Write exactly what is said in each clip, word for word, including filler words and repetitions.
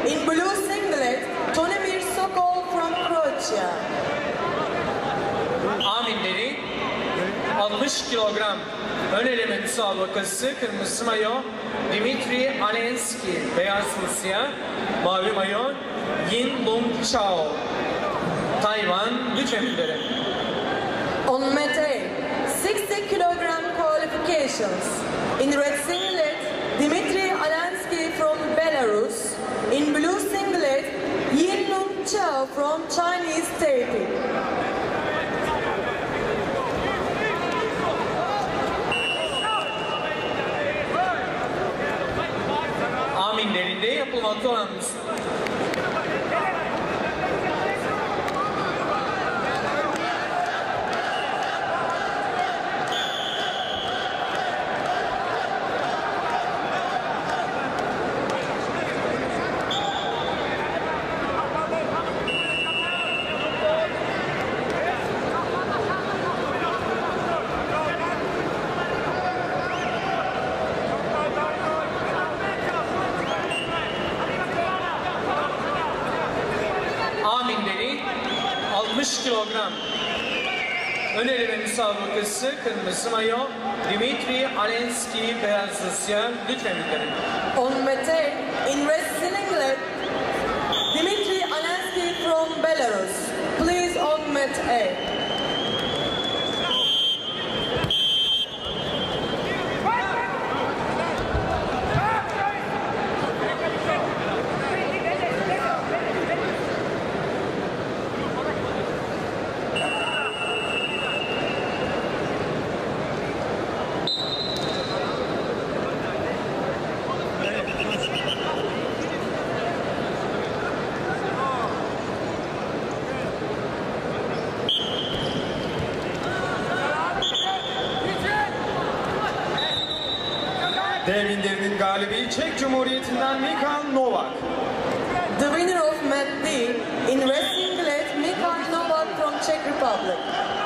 In blue singlet, Tonimir Sokol from Croatia. Aminleri altmış kilogram ön eleme müsabakası kırmızı mayo Dimitri Alenski, beyaz Rusya, mavi mayo Yin Lung Chao, Tayvan güç emirleri. On mat A, sixty kilogram qualifications. In red singlet, Dimitri Alenski from Belarus. In blue singlet, Yin Lung Chao from Chinese Taipei. Aminlerinde yapılmakta olan altmış kilogram ön eleme müsabakası kırmızı mayo Dimitri Alenski, beyaz Rusya güç emirleri. On mat A, in red singlet, Dimitri Alenski from Belarus. Please on mat A. Dev indirinin galibi Çek Cumhuriyeti'nden Mikhail Novak. The winner of mat D, in red singlet, Mikhail Novak from Czech Republic.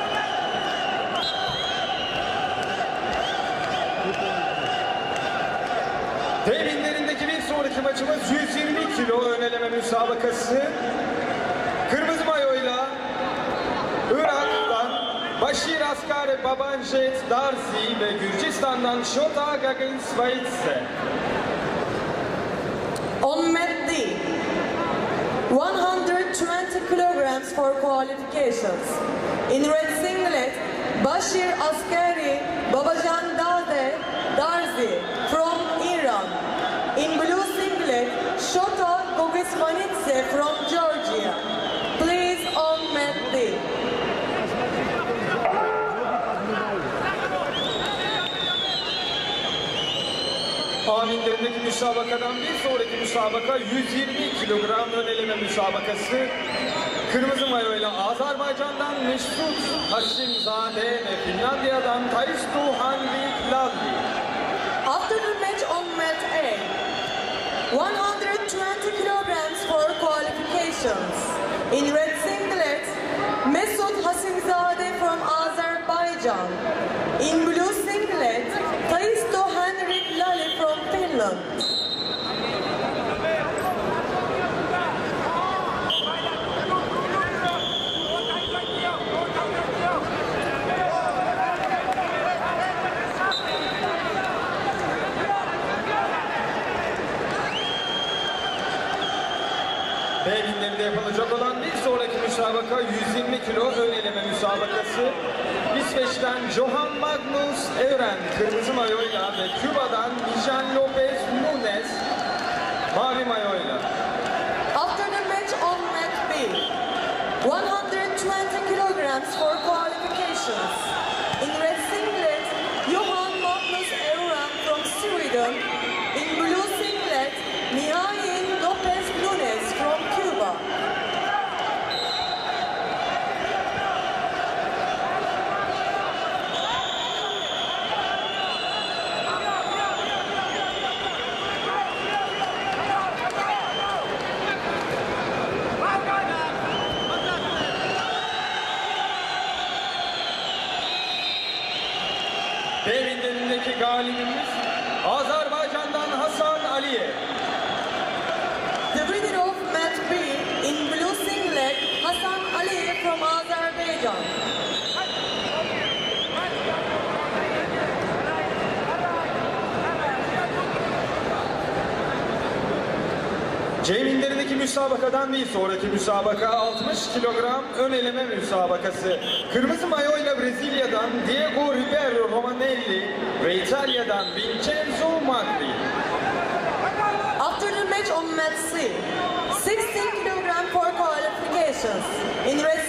Dev indirindeki bir sonraki maçımız yüz yirmi kilo ön eleme müsabakası. Kırmızı mayoyla Irak'tan Bashir Askar Babanjet Darzi ve Gürcistan'dan Shota Gagin-Svaitse. On mat D, one hundred twenty kilograms for qualifications. In red singlet, Bashir Askari Babajan Dade Darzi from Iran. In blue singlet, Shota Gogismanitse from Georgia. Please on mat D. Aminlerindeki müsabakadan bir sonraki müsabaka yüz yirmi kilogram ön eleme müsabakası. Kırmızı mayoyla Azerbaycan'dan Mesut Haşimzade ve Finlandiya'dan Taisto Hanrik Lalli. After the match on mat A, one hundred twenty kilograms for qualifications. In red singlet, Mesut Hasimzade from Azerbaijan. In blue singlet, Taisto Henrik Lalli from Finland. Beyginlerinde yapılacak olan bir sonraki müsabaka yüz yirmi kilo ön eleme müsabakası. İsveç'ten Johan Magnus Euren kırmızı mayoyla ve Küba'dan Nijan Lopez Nunes mavi mayoyla. After the match on mat B, one hundred twenty kilograms for qualifications. In red singlet, Johan Magnus Euren from Sweden. In blue singlet, Nijan Lopez Nunes from Cuba. Dev indirindeki galibimiz Azerbaycan'dan Hasan Aliyev. The winner from Azerbaijan. C minderindeki müsabakadan bir sonraki müsabaka altmış kilogram ön eleme müsabakası. Kırmızı mayoyla Brezilya'dan Diego Ribeiro Romanelli ve İtalya'dan Vincenzo Magri. After the match on mat C, sixteen kilogram for qualifications. In